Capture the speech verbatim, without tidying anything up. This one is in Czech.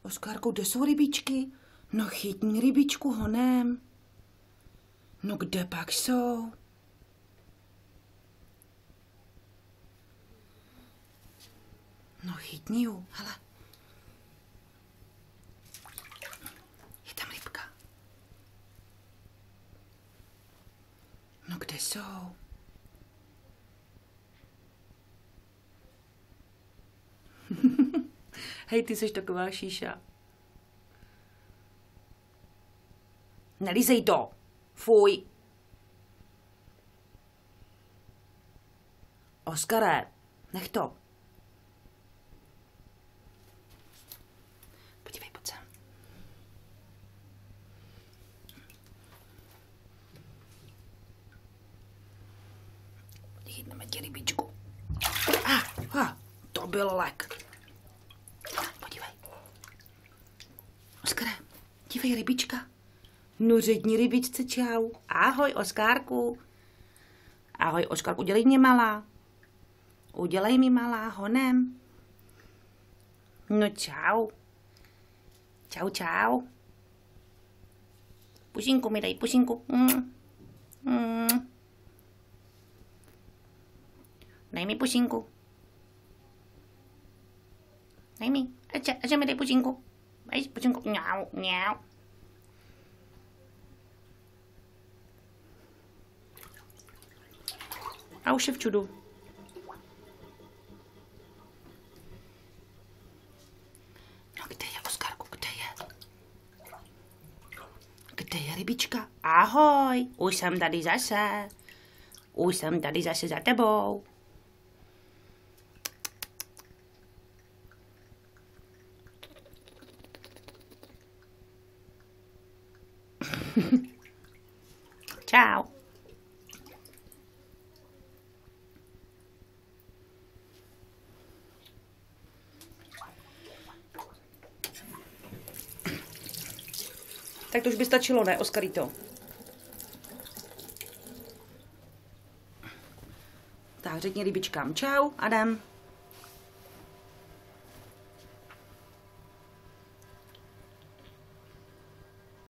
Oskárku, kde jsou rybičky? No chytni rybičku honem. No kde pak jsou? No chytni ju, hele. Je tam rybka. No kde jsou? Hej, ty jsi taková šíša. Nelízej to. Fuj. Oskare, nech to. Podívej, pojď sem. Chytneme ti rybičku. Ah, ah, to byl lek. Podívej. Oskare, dívej, rybička. No řekni rybičce čau. Ahoj, Oskárku. Ahoj, Oskárku, udělej mě malá. Udělej mi malá honem. No čau. Čau, čau. Pusinku mi dej, pusinku. Mm. Mm. Dej mi pusinku. Dej mi, ače, ače mi dej pusinku. Dej pusinku, mňau, mňau. A už je v čudu. No kde je, Oskárku, kde je? Kde je rybička? Ahoj, už jsem tady zase. Už jsem tady zase za tebou. Čau. Tak to už by stačilo, ne, Oskarito? Tak řekni rybičkám čau, Adam.